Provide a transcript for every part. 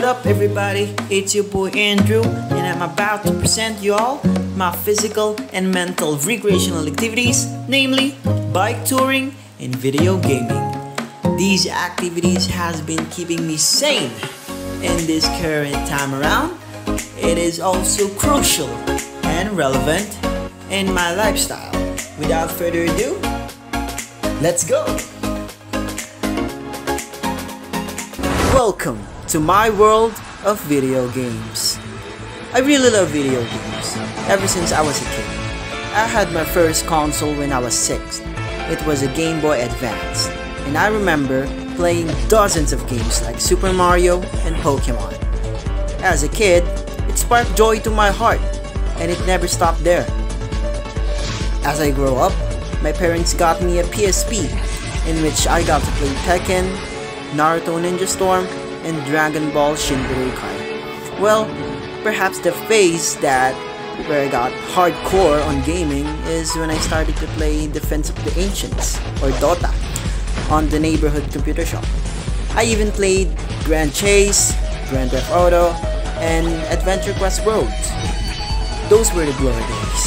up everybody, it's your boy Andrew and I'm about to present you all my physical and mental recreational activities, namely bike touring and video gaming. These activities has been keeping me sane in this current time around. It is also crucial and relevant in my lifestyle. Without further ado, let's go! Welcome to my world of video games. I really love video games ever since I was a kid. I had my first console when I was 6. It was a Game Boy Advance, and I remember playing dozens of games like Super Mario and Pokemon. As a kid, it sparked joy to my heart, and it never stopped there. As I grow up, my parents got me a PSP, in which I got to play Tekken, Naruto Ninja Storm, and Dragon Ball Shin Budokai. Well, perhaps the phase where I got hardcore on gaming is when I started to play Defense of the Ancients, or Dota, on the neighborhood computer shop. I even played Grand Chase, Grand Theft Auto, and Adventure Quest Worlds. Those were the glory days.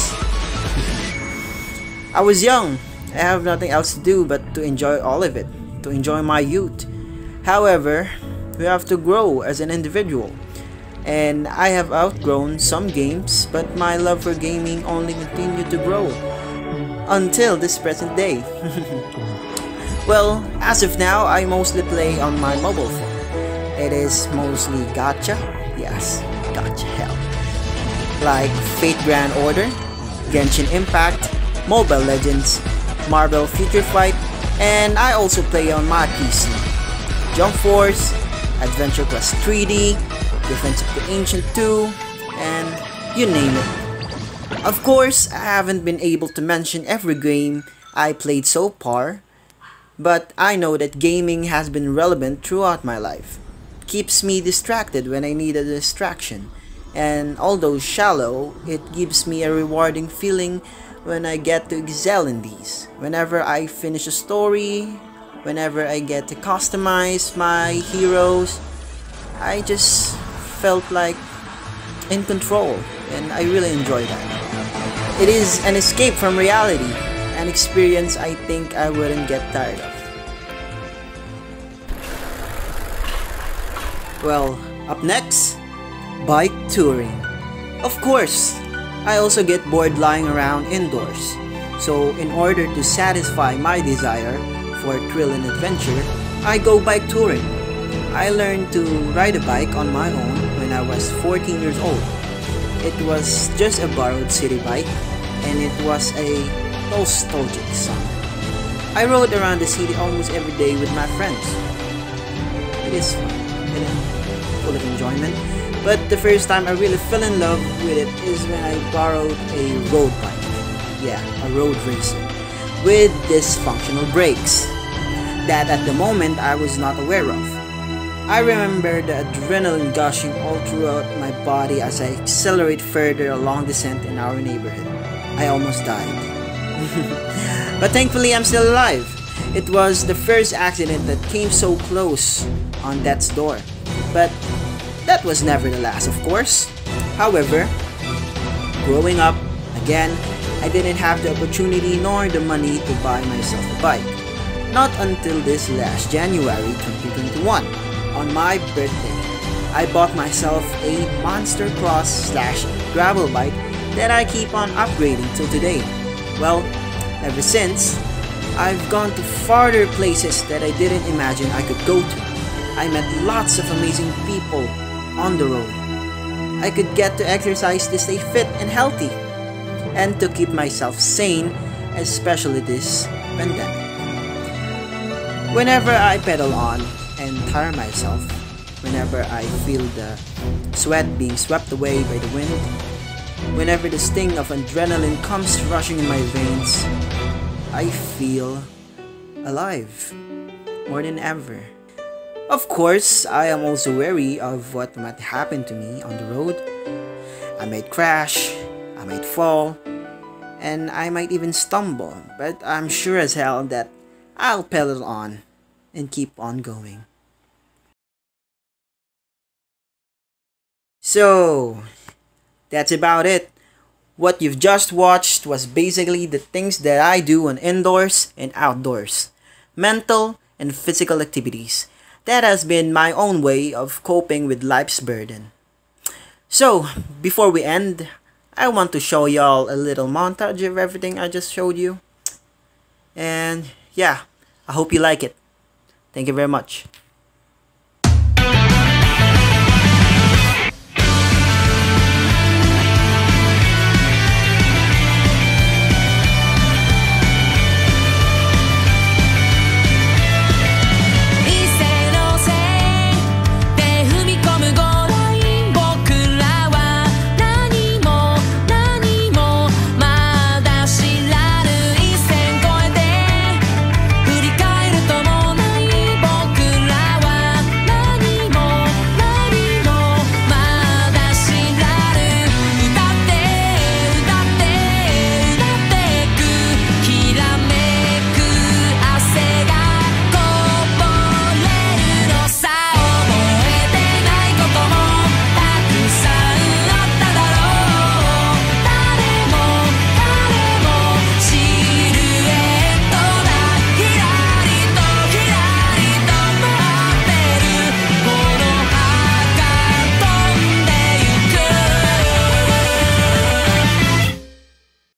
I was young. I have nothing else to do but to enjoy all of it, to enjoy my youth. However, we have to grow as an individual, and I have outgrown some games, but my love for gaming only continued to grow until this present day. Well, as of now, I mostly play on my mobile phone. It is mostly gacha, yes, gacha hell, like Fate Grand Order, Genshin Impact, Mobile Legends, Marvel Future Fight, and I also play on my PC. Jump Force, Adventure Quest 3D, Defense of the Ancient 2, and you name it. Of course, I haven't been able to mention every game I played so far, but I know that gaming has been relevant throughout my life. It keeps me distracted when I need a distraction, and although shallow, it gives me a rewarding feeling when I get to excel in these. Whenever I finish a story, whenever I get to customize my heroes, I just felt like in control, and I really enjoy that. It is an escape from reality, an experience I think I wouldn't get tired of. Well, up next, bike touring. Of course, I also get bored lying around indoors, so in order to satisfy my desire for thrill and adventure, I go bike touring. I learned to ride a bike on my own when I was 14 years old. It was just a borrowed city bike, and it was a nostalgic summer. I rode around the city almost every day with my friends. It is fun, it is full of enjoyment, but the first time I really fell in love with it is when I borrowed a road bike. Yeah, a road racer with dysfunctional brakes that at the moment I was not aware of. I remember the adrenaline gushing all throughout my body as I accelerate further along descent in our neighborhood. I almost died. But thankfully I'm still alive. It was the first accident that came so close on death's door. But that was never the last, of course. However, growing up, again, I didn't have the opportunity nor the money to buy myself a bike. Not until this last January 2021, on my birthday, I bought myself a monster cross/gravel bike that I keep on upgrading till today. Well, ever since, I've gone to farther places that I didn't imagine I could go to. I met lots of amazing people on the road. I could get to exercise to stay fit and healthy, and to keep myself sane, especially this pandemic. Whenever I pedal on and tire myself, whenever I feel the sweat being swept away by the wind, whenever the sting of adrenaline comes rushing in my veins, I feel alive more than ever. Of course, I am also wary of what might happen to me on the road. I might crash, I might fall, and I might even stumble, but I'm sure as hell that I'll pedal on and keep on going. So, that's about it. What you've just watched was basically the things that I do on indoors and outdoors, mental and physical activities. That has been my own way of coping with life's burden. So, before we end, I want to show y'all a little montage of everything I just showed you. And yeah, I hope you like it. Thank you very much.